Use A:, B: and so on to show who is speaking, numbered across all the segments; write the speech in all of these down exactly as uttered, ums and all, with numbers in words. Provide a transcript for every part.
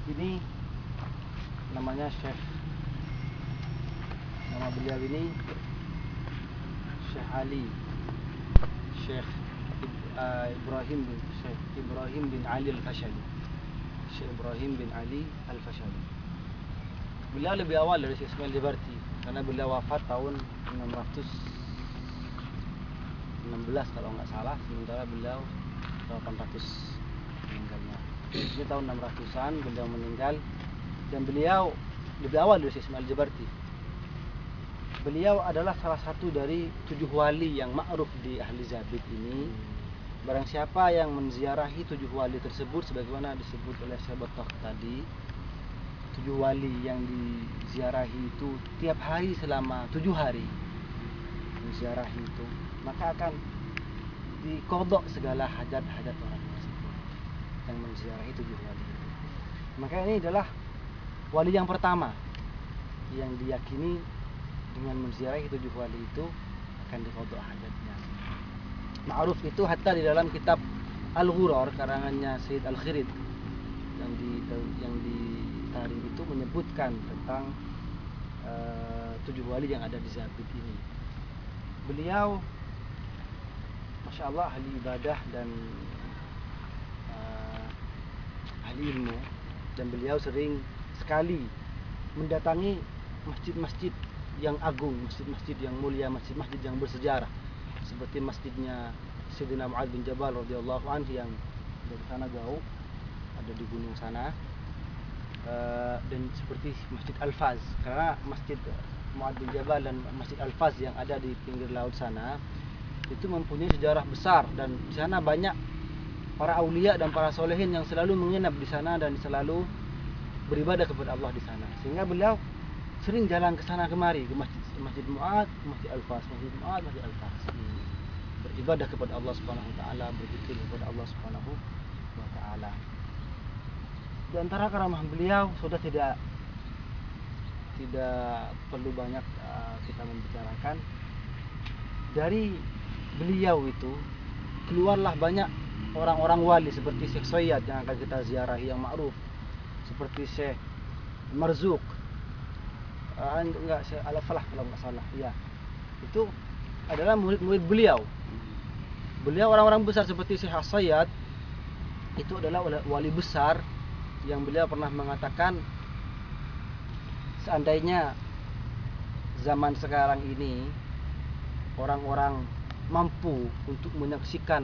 A: ini namanya Syekh, nama beliau ini Syekh Ali Syekh uh, Ibrahim bin Syekh Ibrahim bin Ali Al-Fashali. Syekh Ibrahim bin Ali Al-Fashali. Beliau lebih awal dari Syekh Ismail Jabarti karena beliau wafat tahun enam ratus enam belas kalau nggak salah, sementara beliau delapan ratus meninggalnya. Ini tahun enam ratusan beliau meninggal, dan beliau lebih awal dari Syekh Ismail Jabarti. Beliau adalah salah satu dari tujuh wali yang ma'ruf di ahli Zabid ini. Barang siapa yang menziarahi tujuh wali tersebut, sebagaimana disebut oleh Syekh Battah tadi, tujuh wali yang diziarahi itu tiap hari selama tujuh hari menziarahi itu, maka akan dikodok segala hajat-hajat orang tersebut yang menziarahi tujuh wali itu. Maka ini adalah wali yang pertama yang diyakini dengan menziarahi tujuh wali itu akan dikodok hajatnya. Ma'ruf itu hatta di dalam kitab Al-Ghurar karangannya Sayyid Al-Khirid yang di yang di tarikh itu menyebutkan tentang uh, tujuh wali yang ada di Zabid ini. Beliau Masya Allah ahli ibadah dan uh, ahli ilmu, dan beliau sering sekali mendatangi masjid-masjid yang agung, masjid-masjid yang mulia, masjid-masjid yang bersejarah, seperti masjidnya Sayyidina Mu'adz bin Jabal radhiyallahu anhu yang dari sana jauh, ada di gunung sana, uh, dan seperti Masjid Al-Faz, karena Masjid Mu'adz bin Jabal dan Masjid Al-Faz yang ada di pinggir laut sana itu mempunyai sejarah besar, dan di sana banyak para aulia dan para solehin yang selalu menginap di sana dan selalu beribadah kepada Allah di sana, sehingga beliau sering jalan ke sana kemari, ke masjid Masjid Mu'adz, Masjid Al-Faz, Masjid Mu'adz, Masjid Al-Faz, beribadah kepada Allah Subhanahu wa taala, berzikir kepada Allah Subhanahu wa taala. Di antara karamah beliau sudah tidak tidak perlu banyak uh, kita membicarakan. Dari beliau itu keluarlah banyak orang-orang wali seperti Syekh Sayyad yang akan kita ziarahi yang ma'ruf, seperti Syekh Marzuq, uh, enggak Syekh Al-Falah kalau enggak salah, ya. Itu adalah murid-murid beliau. Beliau orang-orang besar seperti Syekh Sayyad itu adalah wali besar yang beliau pernah mengatakan, seandainya zaman sekarang ini orang-orang mampu untuk menyaksikan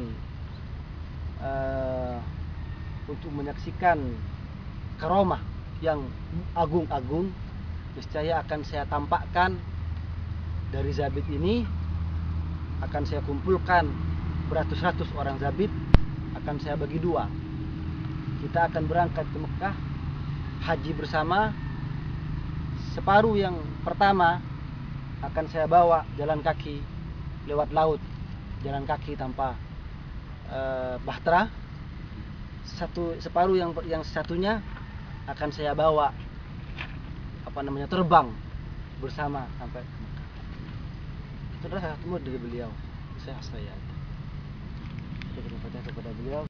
A: uh, untuk menyaksikan karamah yang agung-agung, niscaya akan saya tampakkan dari Zabid ini, akan saya kumpulkan beratus-ratus orang Zabid, akan saya bagi dua. Kita akan berangkat ke Mekah haji bersama. Separuh yang pertama akan saya bawa jalan kaki lewat laut, jalan kaki tanpa uh, bahtera. Satu separuh yang yang satunya akan saya bawa apa namanya terbang bersama sampai ke Mekah. Itu adalah salah satu murid dari beliau, Syekh Sayyad. Kita kepada beliau.